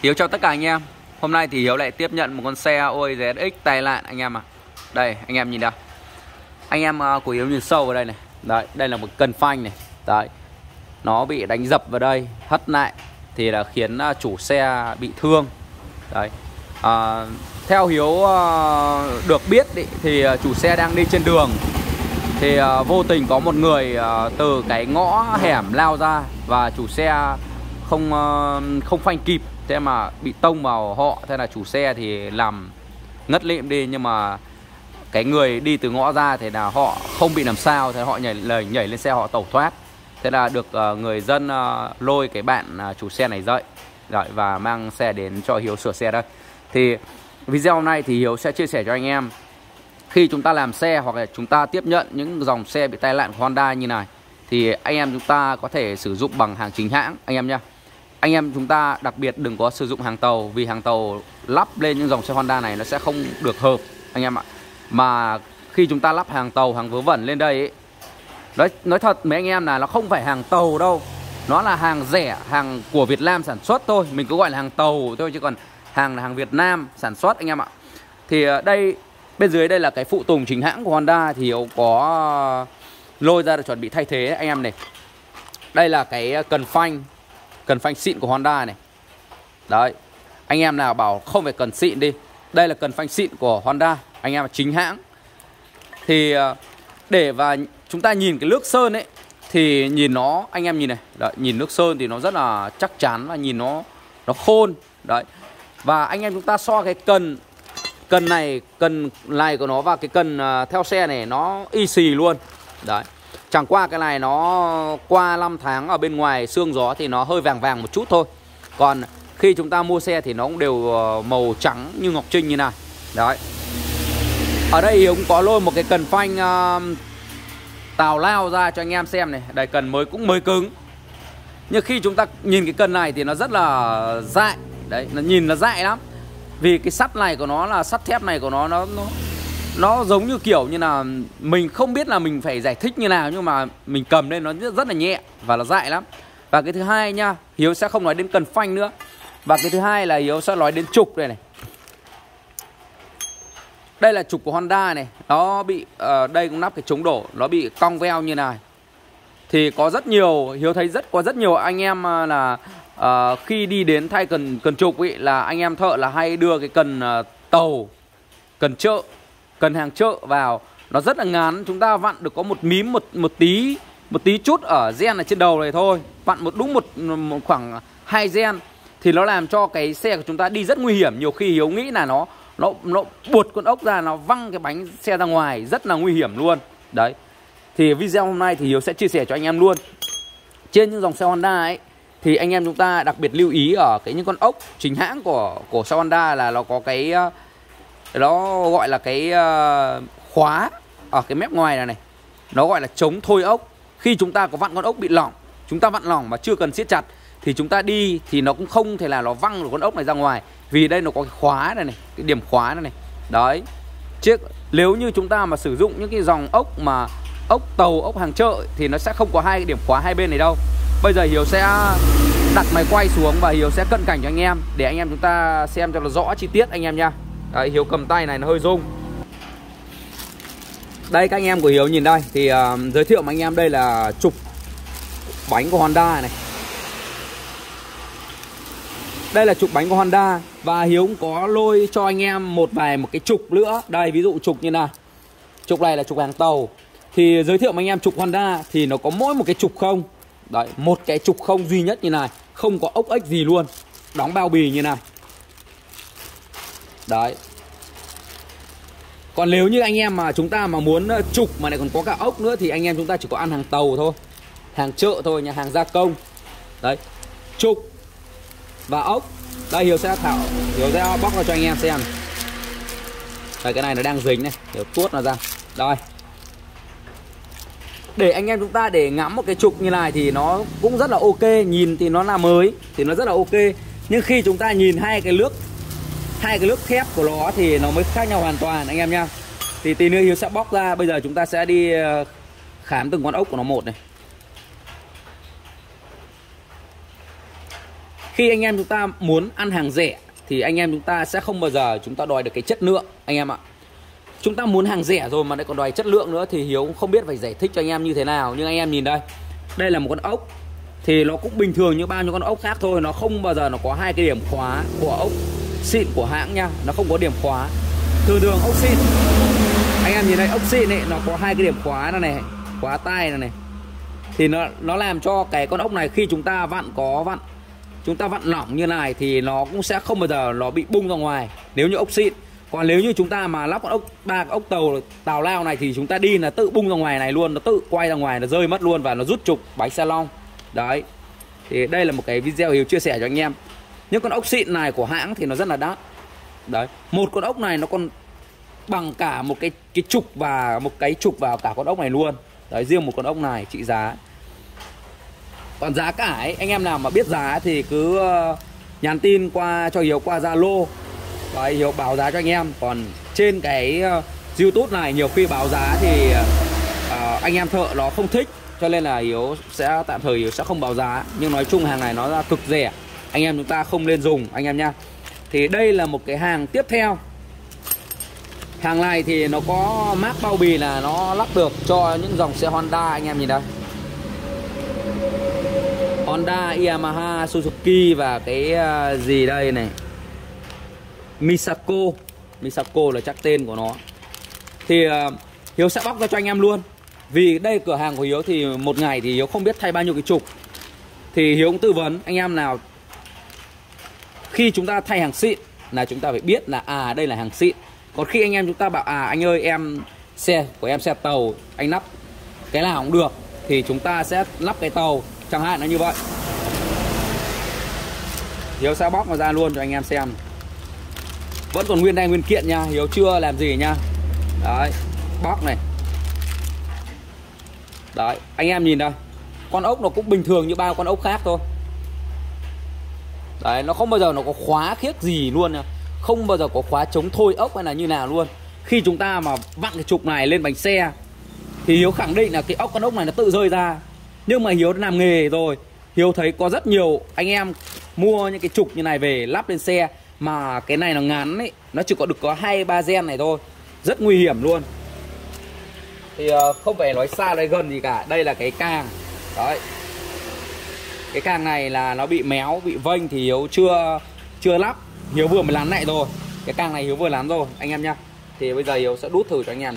Hiếu chào tất cả anh em. Hôm nay thì Hiếu lại tiếp nhận một con xe Oi ZX tai nạn anh em à. Đây anh em nhìn đâu. Anh em của Hiếu nhìn sâu vào đây này. Đấy, đây là một cần phanh này. Đấy. Nó bị đánh dập vào đây, hất lại thì là khiến chủ xe bị thương. Đấy. Theo Hiếu được biết thì chủ xe đang đi trên đường thì vô tình có một người từ cái ngõ hẻm lao ra và chủ xe không phanh kịp, thế mà bị tông vào họ. Thế là chủ xe thì làm ngất lịm đi, nhưng mà cái người đi từ ngõ ra thì là họ không bị làm sao, thế họ nhảy lên xe họ tẩu thoát. Thế là được người dân lôi cái bạn chủ xe này dậy rồi và mang xe đến cho Hiếu sửa xe đây. Thì video hôm nay thì Hiếu sẽ chia sẻ cho anh em, khi chúng ta làm xe hoặc là chúng ta tiếp nhận những dòng xe bị tai nạn của Honda như này thì anh em chúng ta có thể sử dụng bằng hàng chính hãng anh em nhé. Anh em chúng ta đặc biệt đừng có sử dụng hàng tàu, vì hàng tàu lắp lên những dòng xe Honda này nó sẽ không được hợp anh em ạ. Mà khi chúng ta lắp hàng tàu, hàng vớ vẩn lên đây ấy, nói thật mấy anh em là nó không phải hàng tàu đâu, nó là hàng rẻ, hàng của Việt Nam sản xuất thôi, mình cứ gọi là hàng tàu thôi, chứ còn hàng là hàng Việt Nam sản xuất anh em ạ. Thì đây bên dưới đây là cái phụ tùng chính hãng của Honda thì Hiếu có lôi ra để chuẩn bị thay thế anh em này. Đây là cái cần phanh xịn của Honda này. Đấy, anh em nào bảo không phải cần xịn đi, đây là cần phanh xịn của Honda anh em, chính hãng. Thì để và chúng ta nhìn cái nước sơn ấy thì nhìn nó, anh em nhìn này. Đấy, nhìn nước sơn thì nó rất là chắc chắn và nhìn nó khôn. Đấy. Và anh em chúng ta so cái cần này của nó và cái cần theo xe này nó y xì luôn. Đấy. Chẳng qua cái này nó qua 5 tháng ở bên ngoài sương gió thì nó hơi vàng vàng một chút thôi. Còn khi chúng ta mua xe thì nó cũng đều màu trắng như ngọc trinh như này. Đấy. Ở đây Hiếu cũng có lôi một cái cần phanh tào lao ra cho anh em xem này. Đây, cần mới cứng. Nhưng khi chúng ta nhìn cái cần này thì nó rất là dại. Đấy, nó nhìn nó dại lắm. Vì cái sắt này của nó là sắt thép này của nó giống như kiểu như là mình không biết là mình phải giải thích như nào, nhưng mà mình cầm lên nó rất là nhẹ và nó dại lắm. Và cái thứ hai nha, Hiếu sẽ không nói đến cần phanh nữa. Và cái thứ hai là Hiếu sẽ nói đến trục đây này. Đây là trục của Honda này. Nó bị đây cũng nắp cái chống đổ, nó bị cong veo như này. Thì có rất nhiều, Hiếu thấy có rất nhiều anh em là khi đi đến thay cần trục ý, là anh em thợ là hay đưa cái cần tàu, cần chợ, cần hàng chợ vào. Nó rất là ngắn, chúng ta vặn được có một mím một tí chút ở gen ở trên đầu này thôi. Vặn đúng khoảng 2 gen thì nó làm cho cái xe của chúng ta đi rất nguy hiểm. Nhiều khi Hiếu nghĩ là nó buột con ốc ra, nó văng cái bánh xe ra ngoài, rất là nguy hiểm luôn. Đấy. Thì video hôm nay thì Hiếu sẽ chia sẻ cho anh em luôn. Trên những dòng xe Honda ấy thì anh em chúng ta đặc biệt lưu ý ở những con ốc chính hãng của xe Honda là nó có cái nó gọi là cái khóa ở cái mép ngoài này. Nó gọi là chống thôi ốc. Khi chúng ta có vặn con ốc bị lỏng, chúng ta vặn lỏng mà chưa cần siết chặt thì chúng ta đi thì nó cũng không thể là nó văng được con ốc này ra ngoài. Vì đây nó có cái khóa này, cái điểm khóa này. Đấy. Nếu như chúng ta mà sử dụng những cái dòng ốc mà ốc tàu, ốc hàng chợ thì nó sẽ không có hai cái điểm khóa hai bên này đâu. Bây giờ Hiếu sẽ đặt máy quay xuống và Hiếu sẽ cận cảnh cho anh em để anh em chúng ta xem cho nó rõ chi tiết anh em nha. Đấy, Hiếu cầm tay này nó hơi rung. Đây các anh em của Hiếu nhìn đây thì giới thiệu với anh em đây là trục bánh của Honda này. Đây là trục bánh của Honda và Hiếu cũng có lôi cho anh em một cái trục nữa. Đây, ví dụ trục như nào. Trục này là trục hàng tàu. Thì giới thiệu với anh em trục Honda thì nó có mỗi một cái trục không. Đấy, một cái trục không duy nhất như này, không có ốc ếch gì luôn. Đóng bao bì như này. Đấy. Còn nếu như anh em mà chúng ta mà muốn trục mà lại còn có cả ốc nữa thì anh em chúng ta chỉ có ăn hàng tàu thôi, hàng chợ thôi nha, hàng gia công. Đấy, trục và ốc. Đây Hiếu sẽ bóc ra cho anh em xem. Đây, cái này nó đang dính này, Hiếu tuốt nó ra. Đây. Để anh em chúng ta để ngắm một cái trục như này thì nó cũng rất là ok. Nhìn thì nó là mới thì nó rất là ok. Nhưng khi chúng ta nhìn hai cái nước thép của nó thì nó mới khác nhau hoàn toàn anh em nha. Thì tí nữa Hiếu sẽ bóc ra. Bây giờ chúng ta sẽ đi khám từng con ốc của nó một này. Khi anh em chúng ta muốn ăn hàng rẻ thì anh em chúng ta sẽ không bao giờ chúng ta đòi được cái chất lượng anh em ạ. Chúng ta muốn hàng rẻ rồi mà lại còn đòi chất lượng nữa thì Hiếu cũng không biết phải giải thích cho anh em như thế nào. Nhưng anh em nhìn đây, đây là một con ốc thì nó cũng bình thường như bao nhiêu con ốc khác thôi. Nó không bao giờ nó có hai cái điểm khóa của ốc xịn của hãng nha. Nó không có điểm khóa. Thường thường ốc xịn, anh em nhìn đây, ốc xịn ấy nó có hai cái điểm khóa này, khóa tay này, thì nó làm cho cái con ốc này khi chúng ta chúng ta vặn lỏng như này thì nó cũng sẽ không bao giờ nó bị bung ra ngoài nếu như ốc xịn. Còn nếu như chúng ta mà lắp con ốc ốc tàu lao này thì chúng ta đi là tự bung ra ngoài này luôn, nó tự quay ra ngoài, nó rơi mất luôn và nó rút trục bánh xe lon. Đấy. Thì đây là một cái video Hiếu chia sẻ cho anh em. Những con ốc xịn này của hãng thì nó rất là đắt. Đấy, một con ốc này nó còn bằng cả một cái trục và một cái trục vào cả con ốc này luôn. Đấy, riêng một con ốc này trị giá. Còn giá cả ấy, anh em nào mà biết giá thì cứ nhắn tin qua cho Hiếu qua Zalo. Đấy, Hiếu báo giá cho anh em. Còn trên cái YouTube này nhiều khi báo giá thì anh em thợ nó không thích, cho nên là Hiếu sẽ tạm thời Hiếu sẽ không báo giá. Nhưng nói chung hàng này nó là cực rẻ, anh em chúng ta không nên dùng anh em nha. Thì đây là một cái hàng tiếp theo. Hàng này thì nó có mác bao bì là nó lắp được cho những dòng xe Honda, anh em nhìn đây. Honda, Yamaha, Suzuki và cái gì đây này, Misako là chắc tên của nó. Thì Hiếu sẽ bóc ra cho anh em luôn. Vì đây cửa hàng của Hiếu thì một ngày thì Hiếu không biết thay bao nhiêu cái trục. Thì Hiếu cũng tư vấn anh em nào khi chúng ta thay hàng xịn là chúng ta phải biết là đây là hàng xịn. Còn khi anh em chúng ta bảo anh ơi xe của em xe tàu, anh lắp cái nào cũng được, thì chúng ta sẽ lắp cái tàu, chẳng hạn là như vậy. Hiếu sẽ bóc nó ra luôn cho anh em xem. Vẫn còn nguyên đai nguyên kiện nha, Hiếu chưa làm gì nha. Đấy, bóc này. Đấy, anh em nhìn đây, con ốc nó cũng bình thường như bao con ốc khác thôi. Đấy, nó không bao giờ nó có khóa khiếc gì luôn nha. Không bao giờ có khóa chống thôi ốc hay là như nào luôn. Khi chúng ta mà vặn cái trục này lên bánh xe thì Hiếu khẳng định là cái con ốc này nó tự rơi ra. Nhưng mà Hiếu đã làm nghề rồi, Hiếu thấy có rất nhiều anh em mua những cái trục như này về lắp lên xe mà cái này nó ngắn ấy, nó chỉ có được có 2-3 gen này thôi. Rất nguy hiểm luôn. Thì không phải nói xa đây gần gì cả. Đây là cái càng. Đấy, cái càng này là nó bị méo, bị vênh thì Hiếu chưa lắp. Hiếu vừa mới lán lại rồi. Cái càng này Hiếu vừa lán rồi anh em nhá. Thì bây giờ Hiếu sẽ đút thử cho anh em này.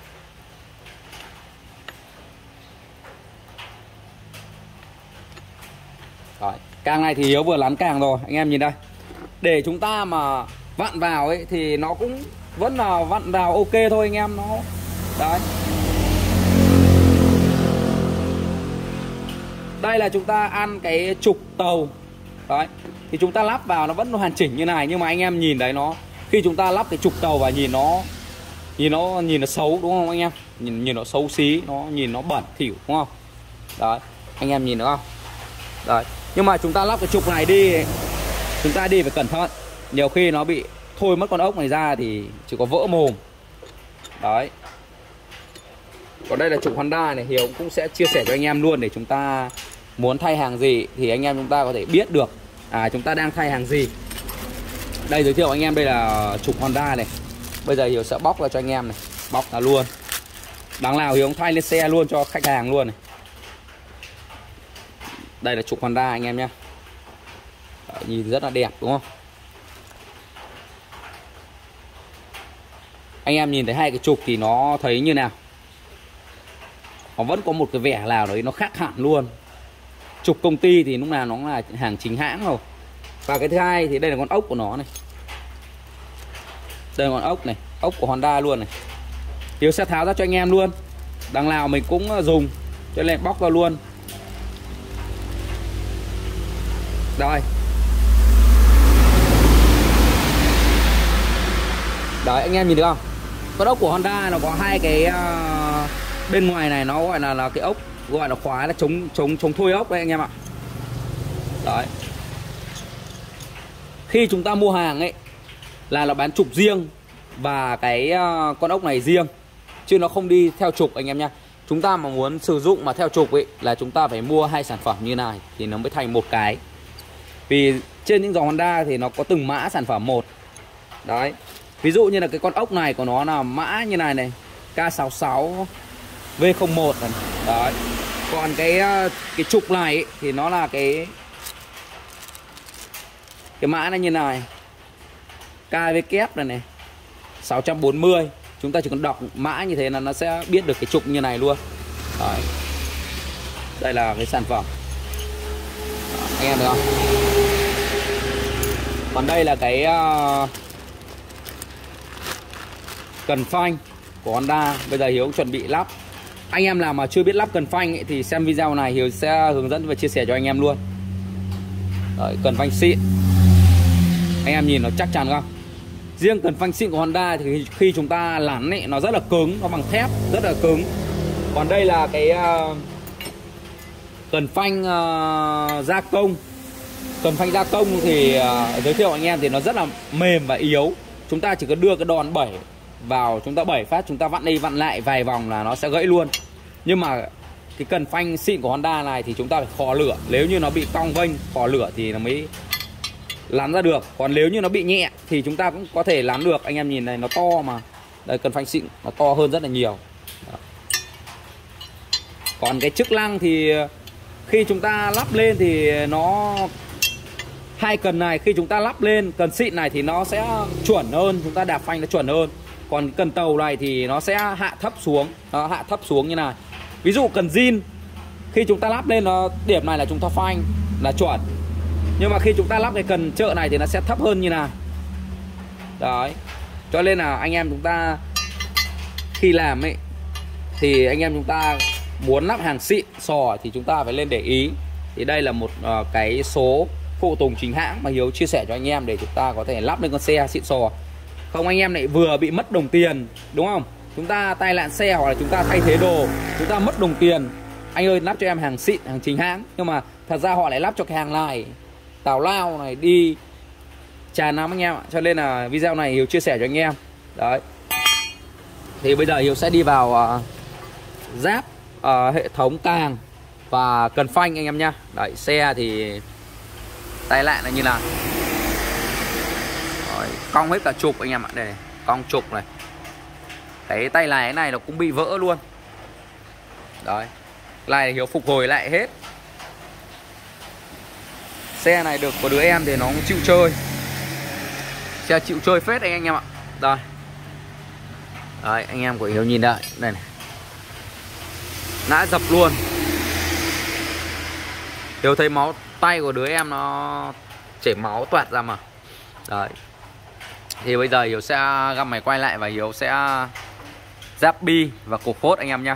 Rồi, càng này thì Hiếu vừa lán càng rồi, anh em nhìn đây. Để chúng ta mà vặn vào ấy thì nó cũng vẫn là vặn vào ok thôi anh em. Nó đấy. Đây là chúng ta ăn cái trục tàu. Đấy, thì chúng ta lắp vào nó vẫn hoàn chỉnh như này. Nhưng mà anh em nhìn đấy, nó khi chúng ta lắp cái trục tàu vào nhìn nó xấu đúng không anh em? Nhìn nó xấu xí, nhìn nó bẩn thỉu đúng không? Đấy, anh em nhìn được không? Đấy, nhưng mà chúng ta lắp cái trục này đi, chúng ta đi phải cẩn thận. Nhiều khi nó bị thôi mất con ốc này ra thì chỉ có vỡ mồm. Đấy. Còn đây là trục Honda này, Hiếu cũng sẽ chia sẻ cho anh em luôn để chúng ta muốn thay hàng gì thì anh em chúng ta có thể biết được chúng ta đang thay hàng gì. Đây giới thiệu anh em, đây là trục Honda này. Bây giờ Hiếu sẽ bóc ra cho anh em này, bóc ra luôn. Đằng nào Hiếu cũng thay lên xe luôn cho khách hàng luôn này. Đây là trục Honda anh em nhé. Nhìn rất là đẹp đúng không? Anh em nhìn thấy hai cái trục thì nó thấy như nào? Nó vẫn có một cái vẻ nào đấy nó khác hẳn luôn. Trục công ty thì lúc nào nó là hàng chính hãng rồi. Và cái thứ hai thì đây là con ốc của nó này. Đây là con ốc này, ốc của Honda luôn này. Hiếu sẽ tháo ra cho anh em luôn. Đằng nào mình cũng dùng, cho nên bóc ra luôn. Đây. Đấy, anh em nhìn được không? Con ốc của Honda nó có hai cái bên ngoài này nó gọi là cái ốc gọi là khóa là chống thôi ốc đấy anh em ạ. Đấy. Khi chúng ta mua hàng ấy là nó bán trục riêng và cái con ốc này riêng, chứ nó không đi theo trục anh em nha. Chúng ta mà muốn sử dụng mà theo trục ấy là chúng ta phải mua hai sản phẩm như này thì nó mới thành một cái. Vì trên những dòng Honda thì nó có từng mã sản phẩm một. Đấy. Ví dụ như là cái con ốc này của nó là mã như này này, K66 V01 này. Đấy. Còn cái trục này ấy, thì nó là cái mã này như này, KW này này 640. Chúng ta chỉ cần đọc mã như thế là nó sẽ biết được cái trục như này luôn. Đấy. Đây là cái sản phẩm. Đó, anh em được không? Còn đây là cái cần phanh của Honda. Bây giờ Hiếu chuẩn bị lắp. Anh em nào mà chưa biết lắp cần phanh ấy, thì xem video này Hiếu sẽ hướng dẫn và chia sẻ cho anh em luôn. Đấy, cần phanh xịn. Anh em nhìn nó chắc chắn không? Riêng cần phanh xịn của Honda thì khi chúng ta lắn ấy, nó rất là cứng, nó bằng thép, rất là cứng. Còn đây là cái cần phanh gia công. Cần phanh gia công thì giới thiệu anh em thì nó rất là mềm và yếu. Chúng ta chỉ cần đưa cái đòn bẩy vào, chúng ta bẩy phát, chúng ta vặn đi vặn lại vài vòng là nó sẽ gãy luôn. Nhưng mà cái cần phanh xịn của Honda này thì chúng ta phải khò lửa. Nếu như nó bị cong vênh, khò lửa thì nó mới lắn ra được. Còn nếu như nó bị nhẹ thì chúng ta cũng có thể lắn được. Anh em nhìn này, nó to mà. Đây, cần phanh xịn nó to hơn rất là nhiều. Đó. Còn cái chức năng thì khi chúng ta lắp lên thì nó, hai cần này khi chúng ta lắp lên, cần xịn này thì nó sẽ chuẩn hơn, chúng ta đạp phanh nó chuẩn hơn. Còn cần tàu này thì nó sẽ hạ thấp xuống, nó hạ thấp xuống như này. Ví dụ cần zin, khi chúng ta lắp lên nó điểm này là chúng ta phanh là chuẩn. Nhưng mà khi chúng ta lắp cái cần chợ này thì nó sẽ thấp hơn như này. Đấy. Cho nên là anh em chúng ta khi làm ấy thì anh em chúng ta muốn lắp hàng xịn sò thì chúng ta phải lên để ý. Thì đây là một cái số phụ tùng chính hãng mà Hiếu chia sẻ cho anh em để chúng ta có thể lắp lên con xe xịn sò. Không anh em lại vừa bị mất đồng tiền, đúng không? Chúng ta tai nạn xe hoặc là chúng ta thay thế đồ, chúng ta mất đồng tiền. Anh ơi, lắp cho em hàng xịn, hàng chính hãng. Nhưng mà thật ra họ lại lắp cho cái hàng này, tào lao này đi tràn lắm anh em ạ. Cho nên là video này Hiếu chia sẻ cho anh em. Đấy. Thì bây giờ Hiếu sẽ đi vào giáp hệ thống càng và cần phanh anh em nhá. Đấy, xe thì tay lại là như nào. Rồi, cong hết cả trục anh em ạ. Đây này, cong trục này. Cái tay lái này nó cũng bị vỡ luôn. Đấy. Này Hiếu phục hồi lại hết. Xe này được của đứa em thì nó cũng chịu chơi. Xe chịu chơi phết anh em ạ. Đây. Đấy, anh em của Hiếu nhìn đây. Đây này. Nã dập luôn. Hiếu thấy máu tay của đứa em nó chảy máu toát ra mà. Đấy. Thì bây giờ Hiếu sẽ găm máy quay lại và Hiếu sẽ giáp bi và cục phốt anh em nhá.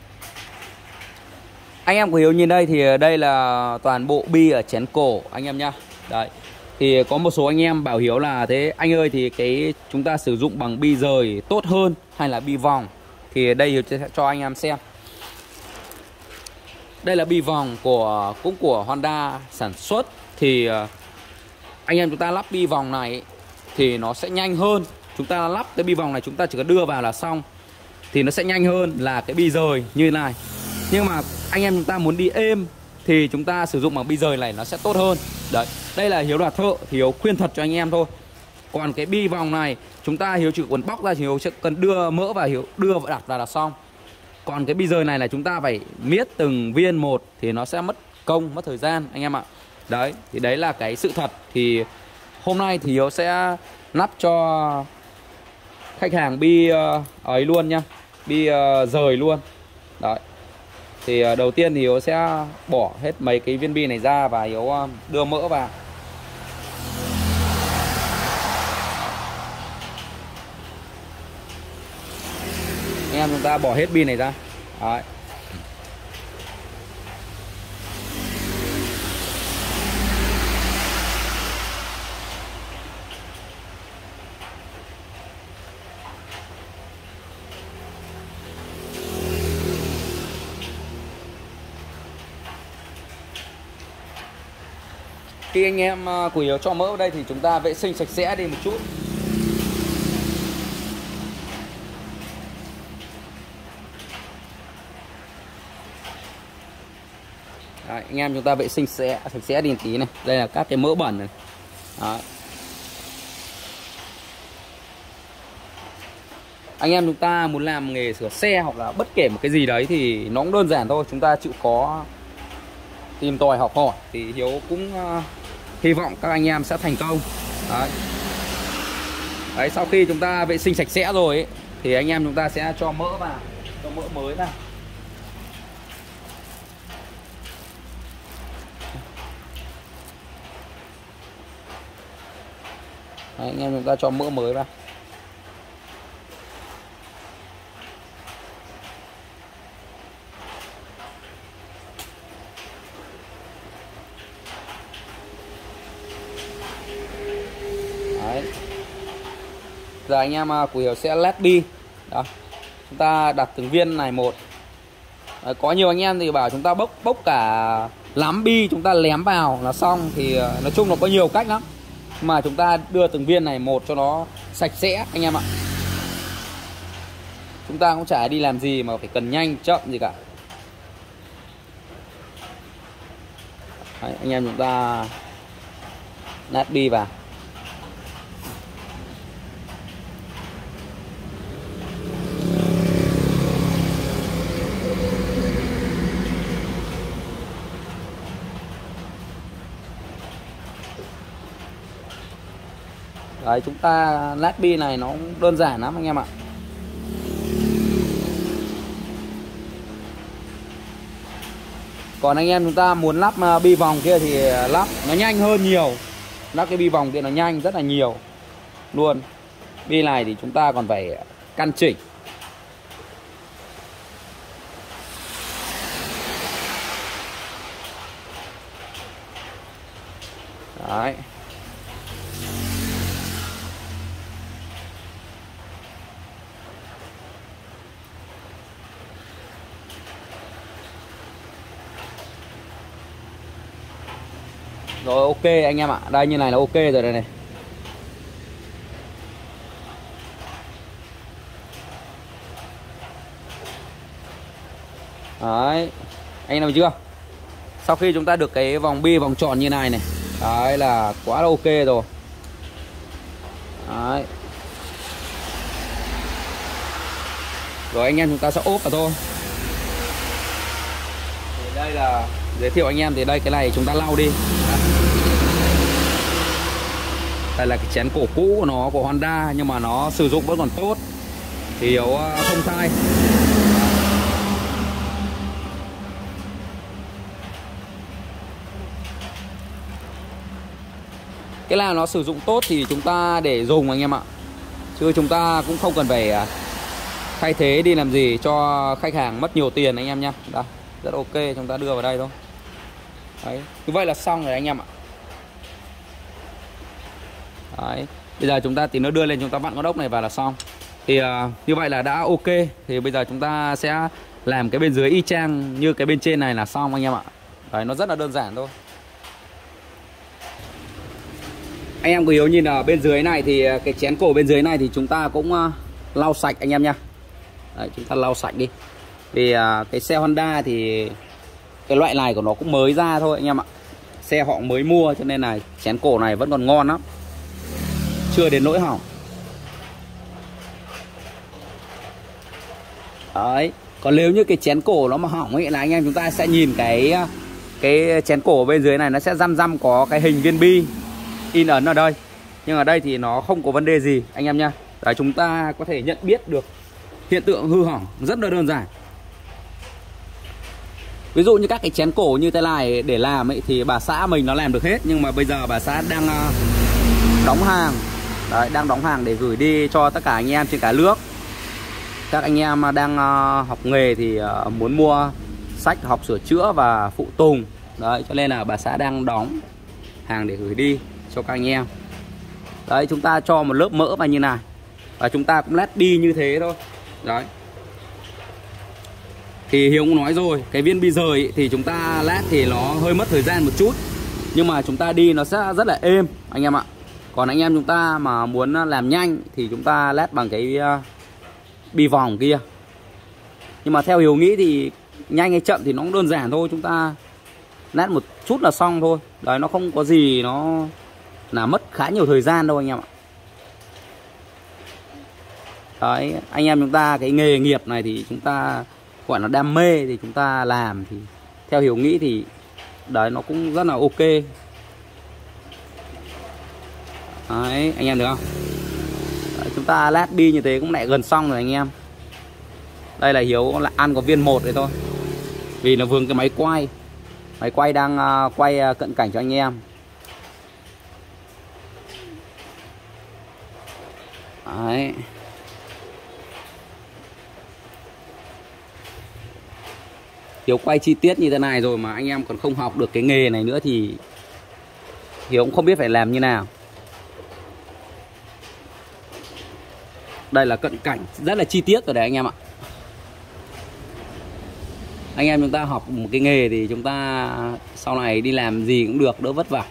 Anh em của Hiếu nhìn đây thì đây là toàn bộ bi ở chén cổ anh em nhá. Đấy. Thì có một số anh em bảo Hiếu là thế anh ơi thì cái chúng ta sử dụng bằng bi rời tốt hơn hay là bi vòng. Thì đây Hiếu sẽ cho anh em xem. Đây là bi vòng cũng của Honda sản xuất. Thì anh em chúng ta lắp bi vòng này thì nó sẽ nhanh hơn. Chúng ta lắp cái bi vòng này chúng ta chỉ cần đưa vào là xong. Thì nó sẽ nhanh hơn là cái bi rời như thế này. Nhưng mà anh em chúng ta muốn đi êm thì chúng ta sử dụng bằng bi rời này nó sẽ tốt hơn. Đấy, đây là Hiếu là thợ thì Hiếu khuyên thật cho anh em thôi. Còn cái bi vòng này chúng ta Hiếu chỉ cần bóc ra thì Hiếu sẽ cần đưa mỡ và Hiếu đưa và đặt là xong. Còn cái bi rời này là chúng ta phải miết từng viên một thì nó sẽ mất công, mất thời gian anh em ạ. Đấy, thì đấy là cái sự thật. Thì hôm nay thì Hiếu sẽ lắp cho khách hàng bi ấy luôn nhá. Bi rời luôn. Đấy. Thì đầu tiên thì Hiếu sẽ bỏ hết mấy cái viên bi này ra và Hiếu đưa mỡ vào. Anh em chúng ta bỏ hết bi này ra. Đấy. Khi anh em của Hiếu cho mỡ vào đây thì chúng ta vệ sinh sạch sẽ đi một chút. Đấy, Đấy, anh em chúng ta vệ sinh sạch sẽ đi tí này. Đây là các cái mỡ bẩn này. Đấy. Anh em chúng ta muốn làm nghề sửa xe hoặc là bất kể một cái gì đấy thì nó cũng đơn giản thôi. Chúng ta chịu khó tìm tòi học hỏi thì Hiếu cũng hy vọng các anh em sẽ thành công. Đấy. Đấy, sau khi chúng ta vệ sinh sạch sẽ rồi ấy, thì anh em chúng ta sẽ cho mỡ vào, cho mỡ mới vào. Đấy, anh em chúng ta cho mỡ mới vào. Đấy. Giờ anh em của Hiếu sẽ lát bi. Đó. Chúng ta đặt từng viên này một. Đấy, có nhiều anh em thì bảo chúng ta bốc cả lắm bi chúng ta lém vào là xong. Thì nói chung là có nhiều cách lắm, mà chúng ta đưa từng viên này một cho nó sạch sẽ anh em ạ. Chúng ta cũng chả đi làm gì mà phải cần nhanh chậm gì cả. Đấy, anh em chúng ta nát bi vào. Đấy, chúng ta lát bi này nó cũng đơn giản lắm anh em ạ. Còn anh em chúng ta muốn lắp bi vòng kia thì lắp nó nhanh hơn nhiều. Lắp cái bi vòng kia nó nhanh rất là nhiều luôn. Bi này thì chúng ta còn phải căn chỉnh. Đấy. Rồi ok anh em ạ. Đây như này là ok rồi đây này. Đấy. Anh làm chưa? Sau khi chúng ta được cái vòng bi vòng tròn như này này. Đấy là quá là ok rồi. Đấy. Rồi anh em chúng ta sẽ ốp vào thôi. Thì đây là giới thiệu anh em thì đây cái này chúng ta lau đi. Đây là cái chén cổ cũ của nó, của Honda, nhưng mà nó sử dụng vẫn còn tốt thì Hiếu không sai. Cái nào nó sử dụng tốt thì chúng ta để dùng anh em ạ. Chứ chúng ta cũng không cần phải thay thế đi làm gì cho khách hàng mất nhiều tiền anh em nhá. Đây, rất ok, chúng ta đưa vào đây thôi. Đấy, như vậy là xong rồi anh em ạ. Đấy, bây giờ chúng ta tí nữa đưa lên chúng ta vặn con ốc này vào là xong. Thì như vậy là đã ok. Thì bây giờ chúng ta sẽ làm cái bên dưới y chang như cái bên trên này là xong anh em ạ. Đấy, nó rất là đơn giản thôi. Anh em có Hiếu nhìn ở bên dưới này thì cái chén cổ bên dưới này thì chúng ta cũng lau sạch anh em nha. Đấy, chúng ta lau sạch đi. Vì cái xe Honda thì cái loại này của nó cũng mới ra thôi anh em ạ. Xe họ mới mua cho nên là chén cổ này vẫn còn ngon lắm, chưa đến nỗi hỏng. Đấy. Còn nếu như cái chén cổ nó mà hỏng ấy là anh em chúng ta sẽ nhìn cái chén cổ bên dưới này nó sẽ răm có cái hình viên bi in ấn ở đây. Nhưng ở đây thì nó không có vấn đề gì anh em nha. Đấy, chúng ta có thể nhận biết được hiện tượng hư hỏng rất là đơn giản. Ví dụ như các cái chén cổ như thế này để làm ấy thì bà xã mình nó làm được hết. Nhưng mà bây giờ bà xã đang đóng hàng. Đấy, đang đóng hàng để gửi đi cho tất cả anh em trên cả nước. Các anh em đang học nghề thì muốn mua sách học sửa chữa và phụ tùng. Đấy, cho nên là bà xã đang đóng hàng để gửi đi cho các anh em. Đấy, chúng ta cho một lớp mỡ vào như này. Và chúng ta cũng lát bi như thế thôi. Đấy. Thì Hiếu cũng nói rồi, cái viên bi rời thì chúng ta lát thì nó hơi mất thời gian một chút, nhưng mà chúng ta đi nó sẽ rất là êm anh em ạ. Còn anh em chúng ta mà muốn làm nhanh thì chúng ta lát bằng cái bi vòng kia. Nhưng mà theo Hiếu nghĩ thì nhanh hay chậm thì nó cũng đơn giản thôi. Chúng ta Lát một chút là xong thôi. Đấy, nó không có gì nó là mất khá nhiều thời gian đâu anh em ạ. Đấy, anh em chúng ta cái nghề nghiệp này thì chúng ta gọi là đam mê thì chúng ta làm thì theo Hiếu nghĩ thì đấy nó cũng rất là ok. Đấy, anh em được không? Đấy, chúng ta lát bi như thế cũng lại gần xong rồi anh em. Đây là Hiếu lại ăn có viên 1 đấy thôi. Vì nó vướng cái máy quay. Máy quay đang quay cận cảnh cho anh em. Đấy. Hiếu quay chi tiết như thế này rồi mà anh em còn không học được cái nghề này nữa thì Hiếu cũng không biết phải làm như nào. Đây là cận cảnh rất là chi tiết rồi đấy anh em ạ. Anh em chúng ta học một cái nghề thì chúng ta sau này đi làm gì cũng được, đỡ vất vả.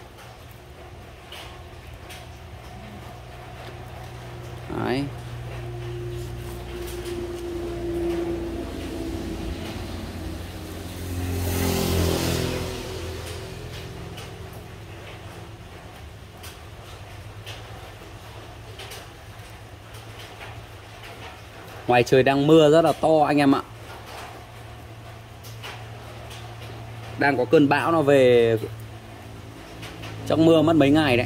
Đấy. Ngoài trời đang mưa rất là to anh em ạ. Đang có cơn bão nó về trong mưa mất mấy ngày đấy.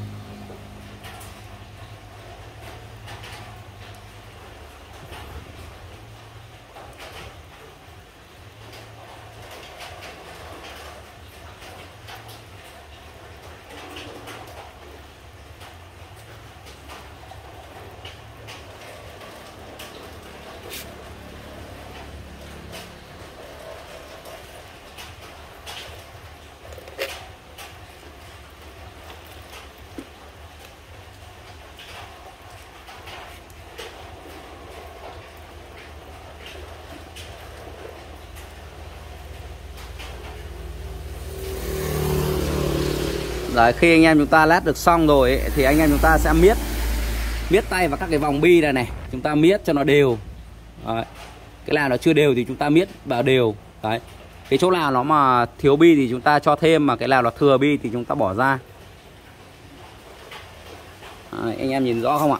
Đấy, khi anh em chúng ta lát được xong rồi ấy, thì anh em chúng ta sẽ miết tay vào các cái vòng bi này này, chúng ta miết cho nó đều. Đấy. Cái nào nó chưa đều thì chúng ta miết vào đều. Đấy. Cái chỗ nào nó mà thiếu bi thì chúng ta cho thêm, mà cái nào nó thừa bi thì chúng ta bỏ ra. Đấy, anh em nhìn rõ không ạ?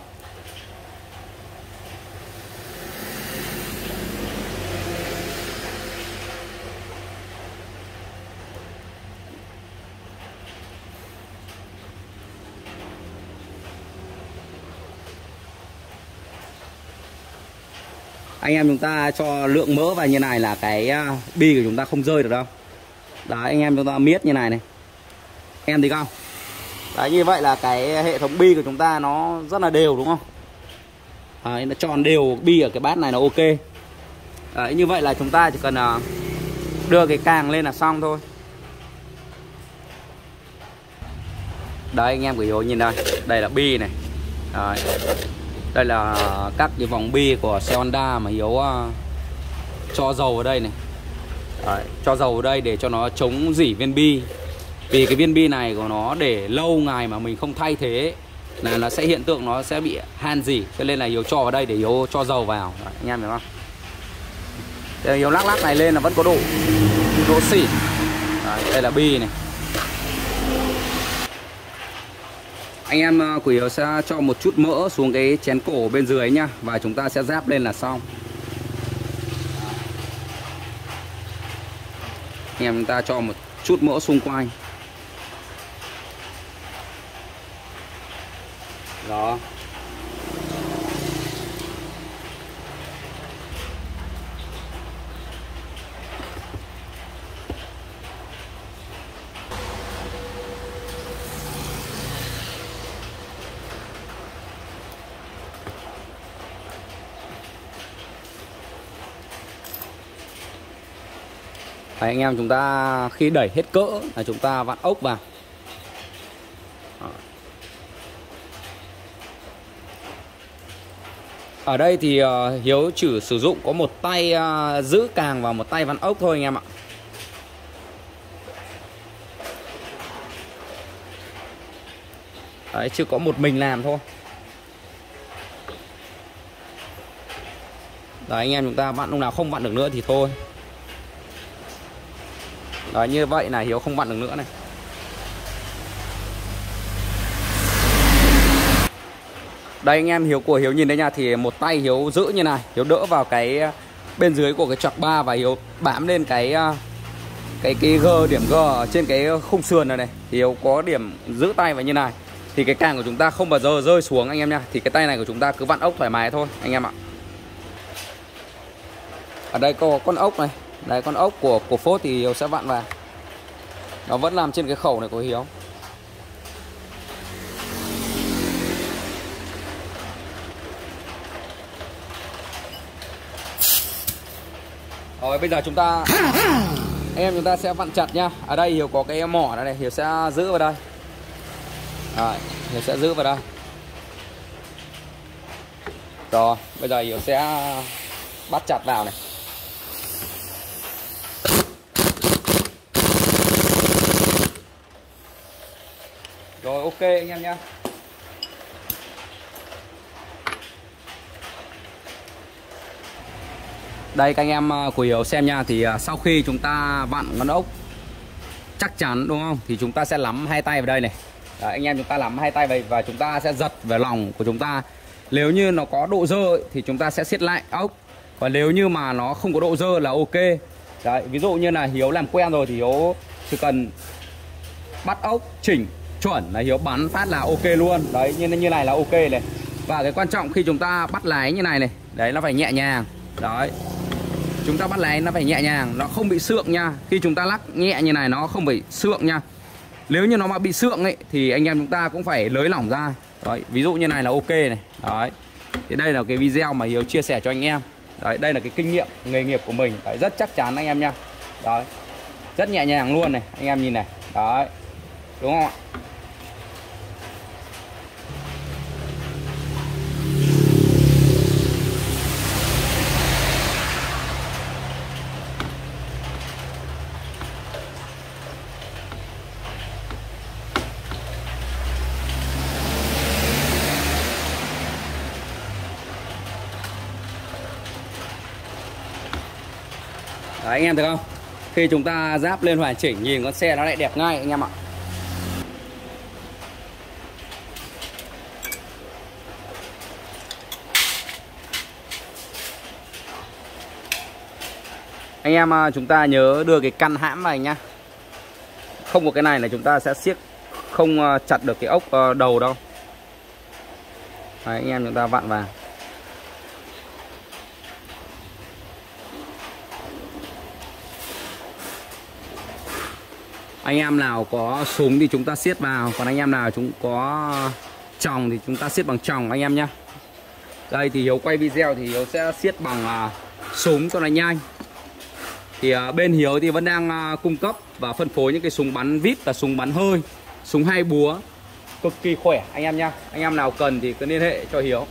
Anh em chúng ta cho lượng mỡ vào như này là cái bi của chúng ta không rơi được đâu. Đấy, anh em chúng ta miết như này này. Em thấy không? Đấy, như vậy là cái hệ thống bi của chúng ta nó rất là đều đúng không? Đấy, nó tròn đều bi ở cái bát này là ok. Đấy, như vậy là chúng ta chỉ cần đưa cái càng lên là xong thôi. Đấy, anh em của Hiếu nhìn đây. Đây là bi này. Đấy. Đây là các cái vòng bi của xe Honda mà Hiếu cho dầu ở đây này. Đấy, cho dầu ở đây để cho nó chống rỉ viên bi. Vì cái viên bi này của nó để lâu ngày mà mình không thay thế là nó sẽ hiện tượng nó sẽ bị han rỉ. Cho nên là Hiếu cho vào đây để Hiếu cho dầu vào. Đấy, anh em hiểu không? Đây, Hiếu lắc này lên là vẫn có độ xỉ. Đấy, đây là bi này. Anh em của Hiếu sẽ cho một chút mỡ xuống cái chén cổ bên dưới nhá. Và chúng ta sẽ ráp lên là xong. Anh em chúng ta cho một chút mỡ xung quanh. Đó. Đấy, anh em chúng ta khi đẩy hết cỡ là chúng ta vặn ốc vào. Ở đây thì Hiếu chỉ sử dụng có một tay giữ càng và một tay vặn ốc thôi anh em ạ. Đấy, chứ có một mình làm thôi. Đấy, anh em chúng ta vặn lúc nào không vặn được nữa thì thôi. Đấy, như vậy là Hiếu không vặn được nữa này. Đây anh em, Hiếu nhìn đây nha, thì một tay Hiếu giữ như này, Hiếu đỡ vào cái bên dưới của cái choạc ba và Hiếu bám lên cái điểm G ở trên cái khung sườn này này. Thì Hiếu có điểm giữ tay vào như này. Thì cái càng của chúng ta không bao giờ rơi xuống anh em nha. Thì cái tay này của chúng ta cứ vặn ốc thoải mái thôi anh em ạ. Ở đây có con ốc này. Đây con ốc của phốt thì Hiếu sẽ vặn vào. Nó vẫn làm trên cái khẩu này của Hiếu. Rồi bây giờ chúng ta chúng ta sẽ vặn chặt nhá. Ở đây Hiếu có cái mỏ này, Hiếu sẽ giữ vào đây. Rồi, Hiếu sẽ giữ vào đây. Rồi, bây giờ Hiếu sẽ bắt chặt vào này. Rồi ok anh em nhá. Đây các anh em của Hiếu xem nha. Thì sau khi chúng ta vặn con ốc chắc chắn đúng không, thì chúng ta sẽ lắm hai tay vào đây này. Đấy, anh em chúng ta lắm hai tay vào và chúng ta sẽ giật vào lòng của chúng ta. Nếu như nó có độ dơ thì chúng ta sẽ siết lại ốc. Còn nếu như mà nó không có độ dơ là ok. Đấy, ví dụ như là Hiếu làm quen rồi thì Hiếu chỉ cần bắt ốc chỉnh chuẩn là Hiếu bắn phát là ok luôn. Đấy, như này là ok này. Và cái quan trọng khi chúng ta bắt lái như này này, đấy nó phải nhẹ nhàng. Đấy, chúng ta bắt lái nó phải nhẹ nhàng, nó không bị sượng nha. Khi chúng ta lắc nhẹ như này nó không bị sượng nha. Nếu như nó mà bị sượng ấy thì anh em chúng ta cũng phải lới lỏng ra. Đấy, ví dụ như này là ok này. Đấy, thì đây là cái video mà Hiếu chia sẻ cho anh em. Đấy, đây là cái kinh nghiệm nghề nghiệp của mình. Đấy, rất chắc chắn anh em nha. Đấy, rất nhẹ nhàng luôn này, anh em nhìn này. Đấy, đúng không ạ? Đấy, anh em thấy không? Khi chúng ta ráp lên hoàn chỉnh nhìn con xe nó lại đẹp ngay anh em ạ. Anh em chúng ta nhớ đưa cái căn hãm vào nhá. Không có cái này là chúng ta sẽ siết không chặt được cái ốc đầu đâu. Đấy, anh em chúng ta vặn vào. Anh em nào có súng thì chúng ta siết vào, còn anh em nào chúng có chòng thì chúng ta siết bằng chòng anh em nhá. Đây thì Hiếu quay video thì Hiếu sẽ siết bằng súng cho nó nhanh. Thì bên Hiếu thì vẫn đang cung cấp và phân phối những cái súng bắn vít và súng bắn hơi, súng 2 búa cực kỳ khỏe anh em nhá. Anh em nào cần thì cứ liên hệ cho Hiếu.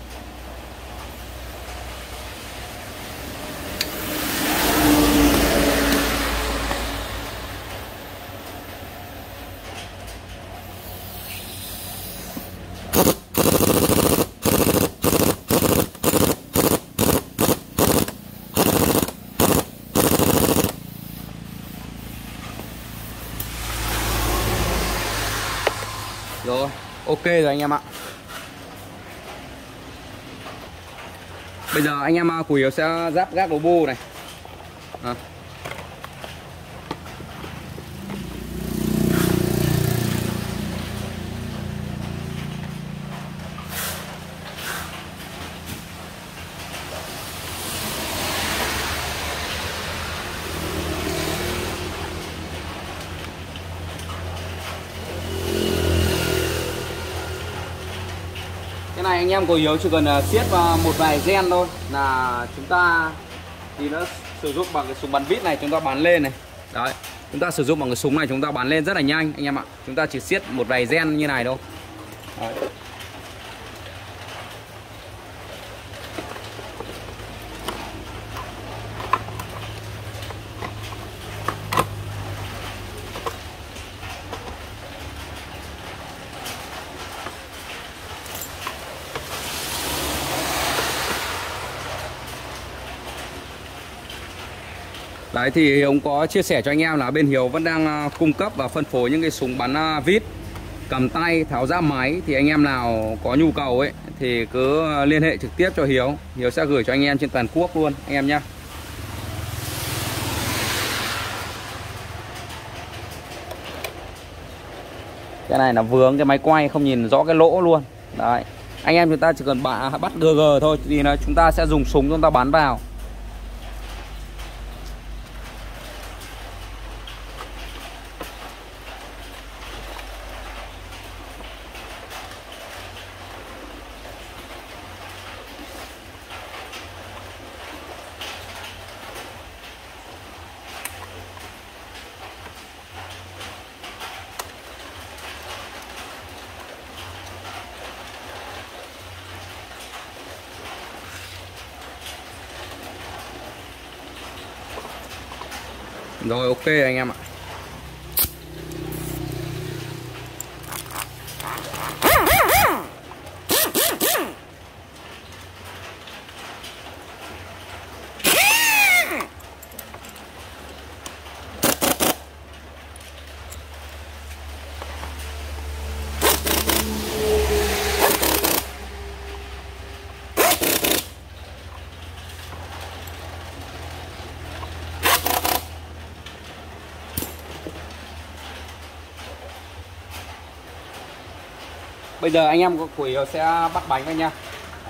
Rồi, ok rồi anh em ạ. Bây giờ anh em của Hiếu sẽ ráp gác đồ bu này. Cái này anh em của Hiếu chỉ cần siết vào một vài gen thôi là chúng ta thì nó sử dụng bằng cái súng bắn vít này chúng ta bắn lên này. Đấy, chúng ta sử dụng bằng cái súng này chúng ta bắn lên rất là nhanh anh em ạ. Chúng ta chỉ siết một vài gen như này thôi. Đấy. Đấy thì Hiếu có chia sẻ cho anh em là bên Hiếu vẫn đang cung cấp và phân phối những cái súng bắn vít cầm tay tháo giáp máy. Thì anh em nào có nhu cầu ấy thì cứ liên hệ trực tiếp cho Hiếu. Hiếu sẽ gửi cho anh em trên toàn quốc luôn anh em nhé. Cái này là vướng cái máy quay không nhìn rõ cái lỗ luôn. Đấy, anh em chúng ta chỉ cần bắt GG thôi thì là chúng ta sẽ dùng súng chúng ta bắn vào. Rồi ok anh em ạ. Bây giờ anh em của Hiếu sẽ bắt bánh anh nha.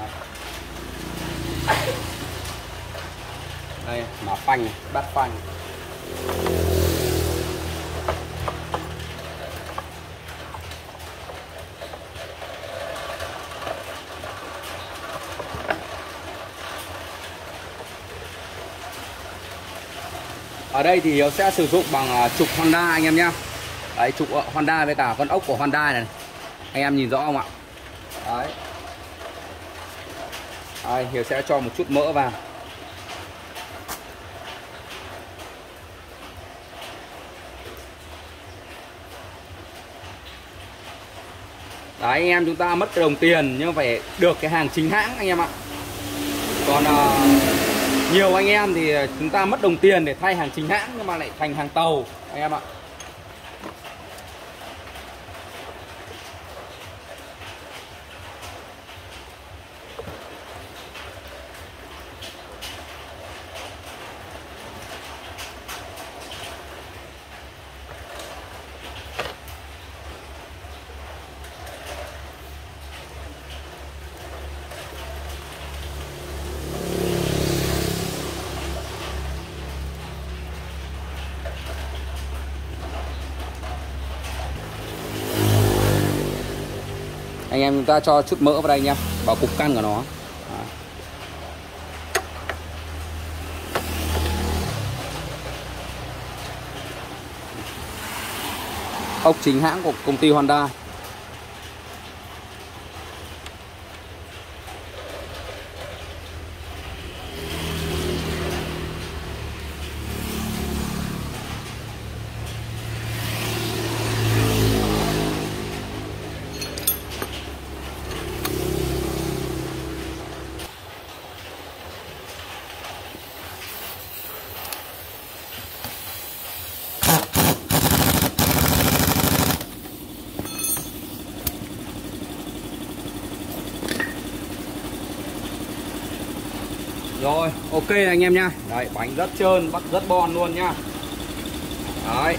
Đây, mở phanh này, bắt phanh. Ở đây thì Hiếu sẽ sử dụng bằng trục Honda anh em nhá. Đấy, trục Honda với cả con ốc của Honda này. Anh em nhìn rõ không ạ? Đấy. Đây, Hiếu sẽ cho một chút mỡ vào. Đấy, anh em chúng ta mất đồng tiền nhưng phải được cái hàng chính hãng anh em ạ. Còn nhiều anh em thì chúng ta mất đồng tiền để thay hàng chính hãng nhưng mà lại thành hàng tàu anh em ạ. Anh em chúng ta cho chút mỡ vào đây nhá, vào cục căn của nó. Ốc chính hãng của công ty Honda. Rồi, ok anh em nha. Đấy, bánh rất trơn, bắt rất bon luôn nhá. Đấy.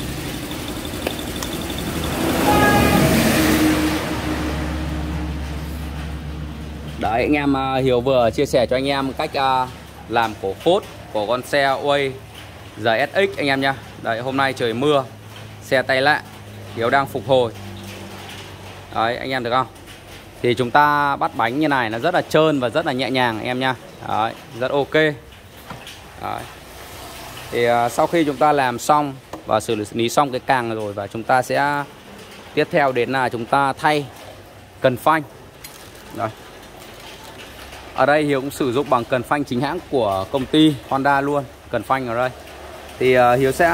Đấy, anh em Hiếu vừa chia sẻ cho anh em cách làm cổ phốt của con xe Way GSX anh em nha. Đấy, hôm nay trời mưa, xe tay lạ, Hiếu đang phục hồi. Đấy, anh em được không? Thì chúng ta bắt bánh như này nó rất là trơn và rất là nhẹ nhàng anh em nha. Đấy, rất ok. Đấy. Thì sau khi chúng ta làm xong và xử lý xong cái càng rồi, và chúng ta sẽ tiếp theo đến là chúng ta thay cần phanh. Đấy. Ở đây Hiếu cũng sử dụng bằng cần phanh chính hãng của công ty Honda luôn. Cần phanh ở đây thì Hiếu sẽ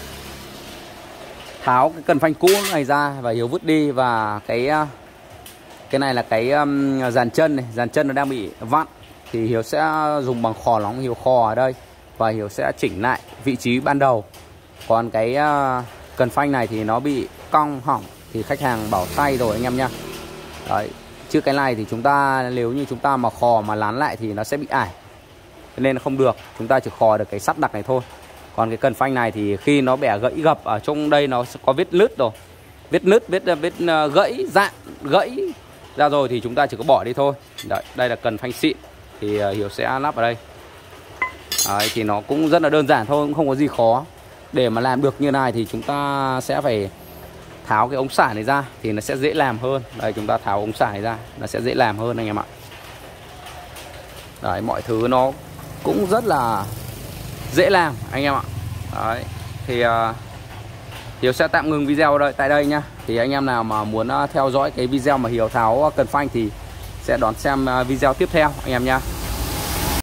tháo cái cần phanh cũ này ra và Hiếu vứt đi. Và cái này là cái dàn chân này, dàn chân nó đang bị vặn thì Hiếu sẽ dùng bằng khò nóng, Hiếu khò ở đây và Hiếu sẽ chỉnh lại vị trí ban đầu. Còn cái cần phanh này thì nó bị cong hỏng thì khách hàng bảo thay rồi anh em nhá. Đấy, chứ cái này thì chúng ta nếu như chúng ta mà khò mà lán lại thì nó sẽ bị ải, nên không được. Chúng ta chỉ khò được cái sắt đặc này thôi. Còn cái cần phanh này thì khi nó bẻ gãy gập ở trong đây nó có vết nứt rồi, vết gãy dạn gãy ra rồi thì chúng ta chỉ có bỏ đi thôi. Đấy, đây là cần phanh xịn thì Hiếu sẽ lắp ở đây. Đấy, thì nó cũng rất là đơn giản thôi, cũng không có gì khó. Để mà làm được như này thì chúng ta sẽ phải tháo cái ống xả này ra thì nó sẽ dễ làm hơn. Đây, chúng ta tháo ống xả này ra nó sẽ dễ làm hơn anh em ạ. Đấy, mọi thứ nó cũng rất là dễ làm anh em ạ. Đấy, thì Hiếu sẽ tạm ngừng video tại đây nhá. Thì anh em nào mà muốn theo dõi cái video mà Hiếu tháo cần phanh thì sẽ đón xem video tiếp theo anh em nha.